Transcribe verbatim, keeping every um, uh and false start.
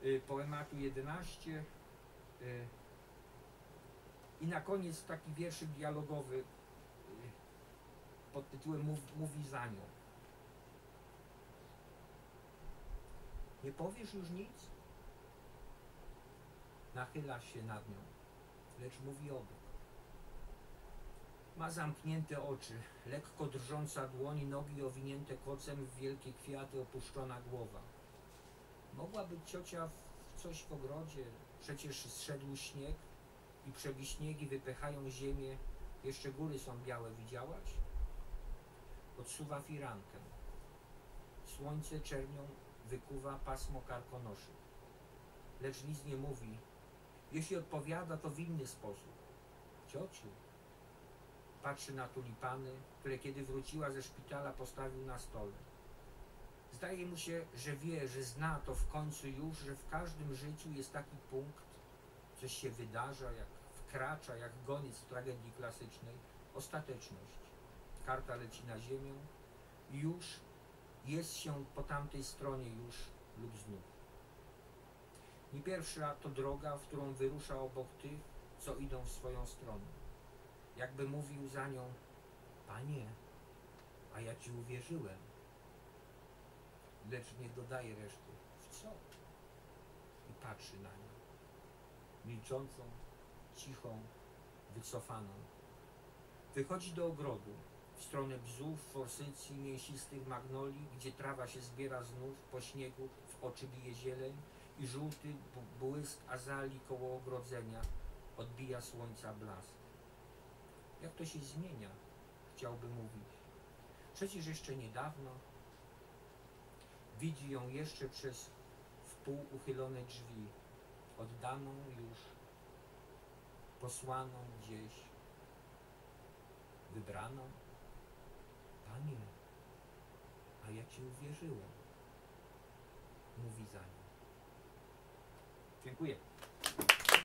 poematu jedenaście. I na koniec taki wierszyk dialogowy pod tytułem Mów, Mówi za nią. Nie powiesz już nic? Nachyla się nad nią, lecz mówi obok. Ma zamknięte oczy, lekko drżąca dłoń, nogi owinięte kocem, w wielkie kwiaty opuszczona głowa. Mogłaby ciocia w coś w ogrodzie, przecież zszedł śnieg i przebiśniegi wypychają ziemię, jeszcze góry są białe, widziałaś? Odsuwa firankę. Słońce czernią wykuwa pasmo karkonoszy. Lecz nic nie mówi. Jeśli odpowiada, to w inny sposób. Ciociu. Patrzy na tulipany, które kiedy wróciła ze szpitala postawił na stole. Zdaje mu się, że wie, że zna to w końcu już, że w każdym życiu jest taki punkt, coś się wydarza, jak wkracza, jak goniec w tragedii klasycznej, ostateczność. Karta leci na ziemię i już jest się po tamtej stronie już lub znów. Nie pierwsza to droga, w którą wyrusza obok tych, co idą w swoją stronę. Jakby mówił za nią, Panie, a ja Ci uwierzyłem. Lecz nie dodaje reszty. W co? I patrzy na nią. Milczącą, cichą, wycofaną. Wychodzi do ogrodu, w stronę bzów, forsycji, mięsistych magnolii, gdzie trawa się zbiera znów, po śniegu w oczy bije zieleń i żółty błysk azalii koło ogrodzenia odbija słońca blask. Jak to się zmienia, chciałby mówić. Przecież jeszcze niedawno widzi ją jeszcze przez wpół uchylone drzwi, oddaną już, posłaną gdzieś, wybraną. Panie, a ja Ci uwierzyłem, mówi za nią. Dziękuję.